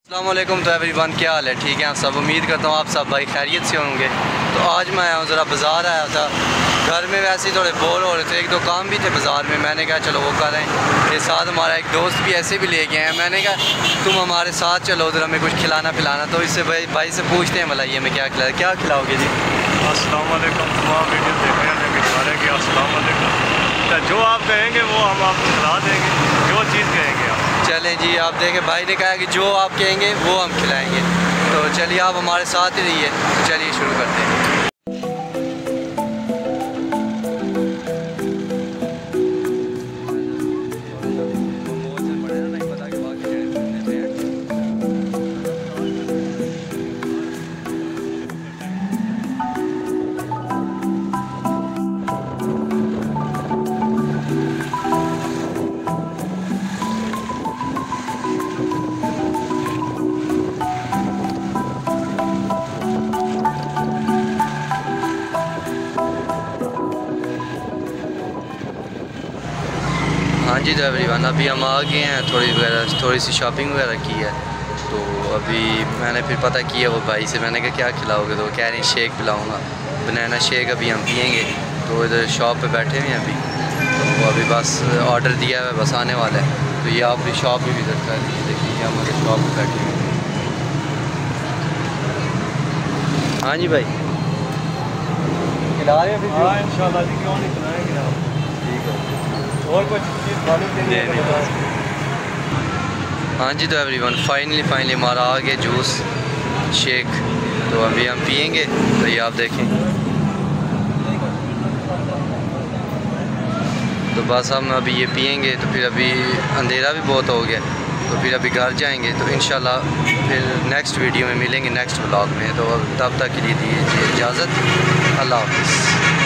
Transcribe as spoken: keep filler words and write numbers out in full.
अस्सलाम वालेकुम। तो एवरीवन, क्या हाल है? ठीक है आप सब? उम्मीद करता हूँ आप सब भाई खैरियत से होंगे। तो आज मैं आया हूँ, ज़रा बाज़ार आया था। घर में वैसे ही थोड़े बोर हो रहे थे, एक दो काम भी थे बाज़ार में। मैंने कहा चलो वो करें। ये साथ हमारा एक दोस्त भी ऐसे भी लेके आए हैं। मैंने कहा तुम हमारे साथ चलो, उधर हमें कुछ खिलाना पिलाना। तो इससे भाई भाई से पूछते हैं मलाई हमें क्या खिला क्या खिलाओगे जी? अस्सलाम वालेकुम। तमाम वीडियो देखने वाले के सारे के अस्सलाम वालेकुम। तो जो आप कहेंगे वो हम आपको खिला देंगे, जो चीज़ कहेंगे आप। चलें जी, आप देखें भाई ने कहा कि जो आप कहेंगे वो हम खिलाएँगे। तो चलिए आप हमारे साथ ही रहिए। तो चलिए शुरू करते हैं। हाँ जी, तो एवरीवन अभी हम आ गए हैं। थोड़ी वगैरह थोड़ी सी शॉपिंग वगैरह की है। तो अभी मैंने फिर पता किया वो भाई से, मैंने कहा क्या खिलाओगे? तो कह रहे हैं शेक पिलाऊंगा, बनाना शेक अभी हम पियेंगे। तो इधर शॉप पे बैठे हुए हैं अभी। तो अभी बस ऑर्डर दिया है, बस आने वाला है। तो ये आप भी शॉप पे विज़िट कर लीजिए, देखिए हमारे शॉप पे बैठे हुए हैं। हाँ जी भाई, खिला रहे हैं? हाँ इंशाल्लाह जी, क्यों नहीं खिलाएंगे आप। ठीक है। और कुछ चीज़ खाने के लिए नहीं, हाँ जी, तो एवरीवन फाइनली फाइनली हमारा आ गया जूस शेक। तो अभी हम पियेंगे। तो ये आप देखें। तो बस हम अभी ये पियेंगे। तो फिर अभी अंधेरा भी बहुत हो गया। तो फिर अभी घर जाएंगे। तो इंशाल्लाह फिर नेक्स्ट वीडियो में मिलेंगे, नेक्स्ट व्लॉग में। तो तब तक के लिए दीजिए इजाज़त। अल्लाह हाफ़िज़।